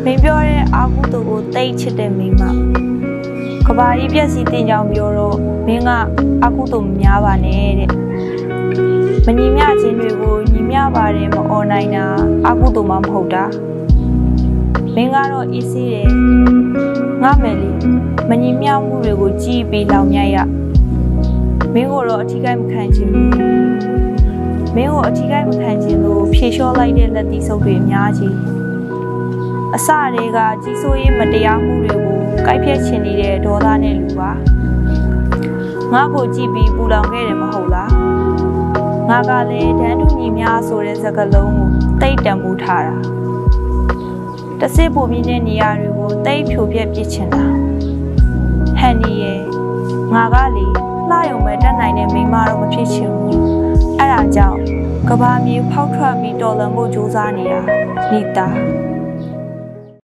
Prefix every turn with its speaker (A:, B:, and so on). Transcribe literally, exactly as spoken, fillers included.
A: မင်းပြောတဲ့အာကုသို့ကိုတိတ်ချစ်တဲ့မိန်းမကဘာကြီးပြက်စီတင်ကြောင်ပြောတော့မင်းကအာကုသို့မများပါနဲ့တဲ့မညီမျှခြင်းတွေကိုညီမျှပါတယ်မអော်နိုင်တာအာကုသို့မှမဟုတ်တာမင်းကတော့အေးဆေးတယ်ငါမယ်လေမညီမျှမှုတွေကိုကြည်ပြီးလောင်မြိုက်ရမင်းကိုတော့အထီးကိုင်းမခံခြင်းဘူးမင်းကိုအထီးကိုင်းမခံခြင်းလို့ဖြေလျှော့လိုက်တဲ့လက်သီးဆုပ်တွေအများကြီးအစတွေကကြီးစိုးရေးမတရားမှုတွေကိုကိုက်ဖြတ်ချင်နေတဲ့ဒေါသနဲ့လူပါငါကိုကြည့်ပြီးပူလောင်ခဲ့တယ်မဟုတ်လားငါကလည်းဒန်းတူညီများဆိုတဲ့စကားလုံးကိုတိတ်တံမိုးထားတာတစစ်ပူမြင့်တဲ့နေရာတွေကိုတိတ်ဖြိုပြက်ပစ်ချင်တာဟန်နီရဲ့ငါကလေလှရုံပဲတတ်နိုင်တဲ့မိန်းမတော့မဖြစ်ချင်ဘူးအဲ့ဒါကြောင့်ကဘာမြေဖောက်ထွက်ပြီးတော်လန်ဖို့ကြိုးစားနေတာနေတာ